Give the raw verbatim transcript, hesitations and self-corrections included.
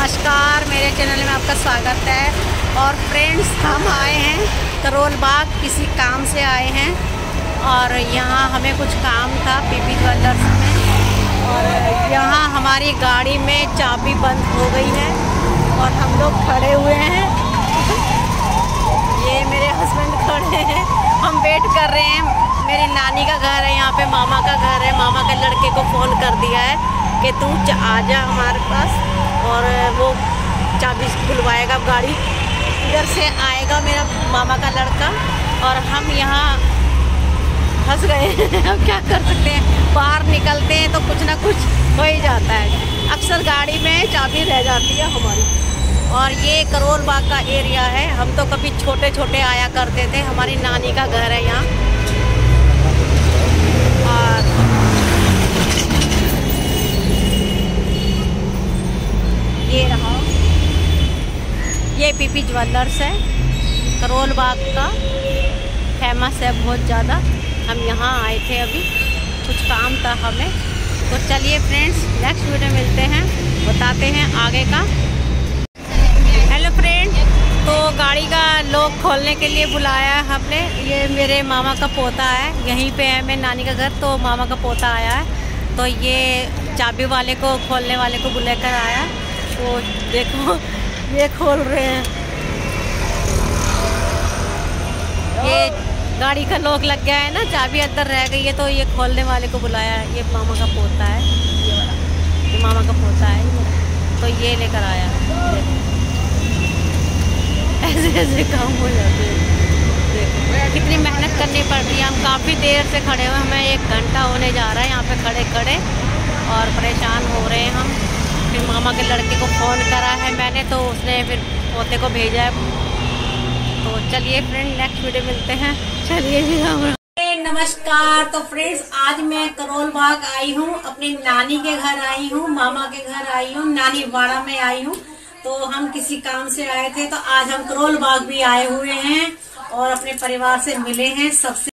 नमस्कार, मेरे चैनल में आपका स्वागत है। और फ्रेंड्स, हम आए हैं करोल बाग, किसी काम से आए हैं और यहाँ हमें कुछ काम था पीपी ज्वेलर्स में। और यहाँ हमारी गाड़ी में चाबी बंद हो गई है और हम लोग खड़े हुए हैं। ये मेरे हस्बैंड खड़े हैं, हम वेट कर रहे हैं। मेरी नानी का घर है यहाँ पे, मामा का घर है। मामा के लड़के को फ़ोन कर दिया है कि तू आ जा हमारे पास, और वो चाबी खुलवाएगा। गाड़ी इधर से आएगा मेरा मामा का लड़का और हम यहाँ फंस गए हैं। अब क्या कर सकते हैं, बाहर निकलते हैं तो कुछ ना कुछ हो ही जाता है। अक्सर गाड़ी में चाबी रह जाती है हमारी। और ये करोल बाग का एरिया है। हम तो कभी छोटे छोटे आया करते थे, हमारी नानी का घर है यहाँ। और ये रहा, ये पीपी ज्वेलर्स है, करोल बाग का फेमस है बहुत ज़्यादा। हम यहाँ आए थे, अभी कुछ काम था हमें। तो चलिए फ्रेंड्स, नेक्स्ट वीडियो मिलते हैं, बताते हैं आगे का। हेलो फ्रेंड, तो गाड़ी का लॉक खोलने के लिए बुलाया है हमने। ये मेरे मामा का पोता है, यहीं पे है मेरी नानी का घर, तो मामा का पोता आया है। तो ये चाबी वाले को, खोलने वाले को बुलाकर आया। तो देखो ये खोल रहे हैं। ये गाड़ी का लॉक लग गया है ना, चाबी अंदर रह गई है, तो ये खोलने वाले को बुलाया है। ये मामा का पोता है, ये वाला, ये मामा का पोता है। तो ये लेकर आया। ऐसे ऐसे काम हो जाते हैं। देखो कितनी मेहनत करनी पड़ती है। हम काफ़ी देर से खड़े हुए, हमें एक घंटा होने जा रहा है यहाँ पे खड़े खड़े, और परेशान हो रहे हैं हम। फिर मामा के लड़के को फ़ोन करा है मैंने, तो उसने फिर पोते को भेजा है। तो चलिए फ्रेंड, नेक्स्ट वीडियो मिलते हैं। चलिए जी, हम नमस्कार। तो फ्रेंड्स, आज मैं करोल बाग आई हूँ, अपनी नानी के घर आई हूँ, मामा के घर आई हूँ, नानी वाड़ा में आई हूँ। तो हम किसी काम से आए थे, तो आज हम करोल बाग भी आए हुए हैं और अपने परिवार से मिले हैं सबसे।